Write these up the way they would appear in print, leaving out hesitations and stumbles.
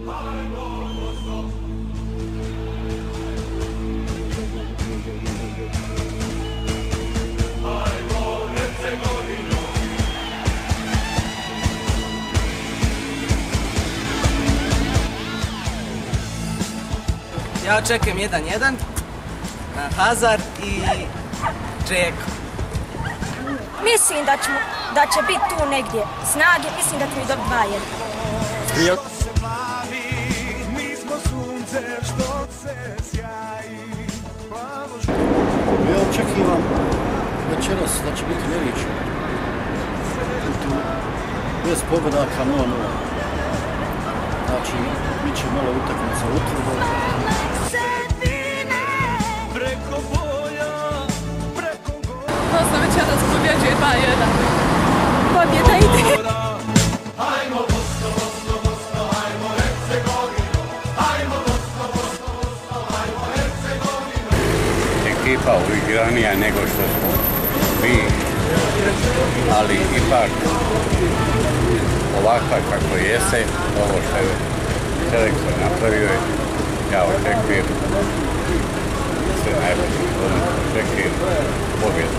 Ja očekujem 1-1, Hazard i Džeko. Mislim da će biti tu negdje snage, mislim da ćemo i dobiti 2-1. Ja očekivam večeras da će biti neriješeno. Bez pobjedaka 0-0. Znači, bit će malo utakmica utvrdo. Odnosno večeras pobjeđuje 2-1. Pobjeda ide. Ekipa uigranija nego što smo mi, ali ipak ovakva kako jeste, ovo što je selektor napravio, ja očekujem sve najbolje, očekujem pobjedu.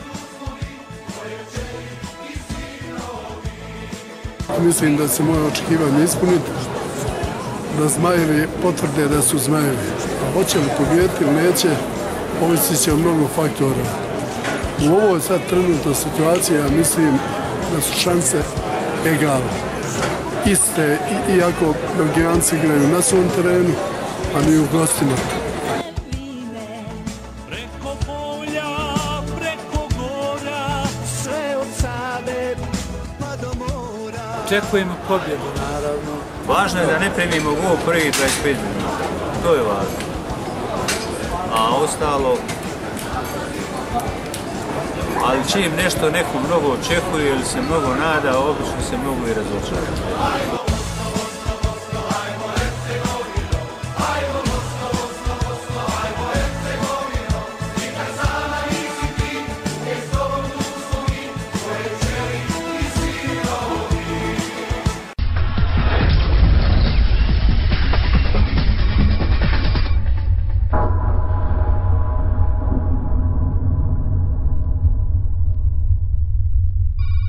Mislim da se moje očekivanje ispuniti, da Zmajevi potvrde da su Zmajevi. A hoće li pobijediti ili neće, ovisit će o mnogo faktora. U ovoj sad trenutnoj situaciji ja mislim da su šanse egalne. Iste, iako Belgijanci igraju na svom terenu, a mi u gostima. Očekujemo pobjedu, naravno. Važno je da ne primimo gol prvih 25 minuta. To je važno. A ostalo... Ali čim nešto neko mnogo očekuje ili se mnogo nada, obično se mnogo i razočara.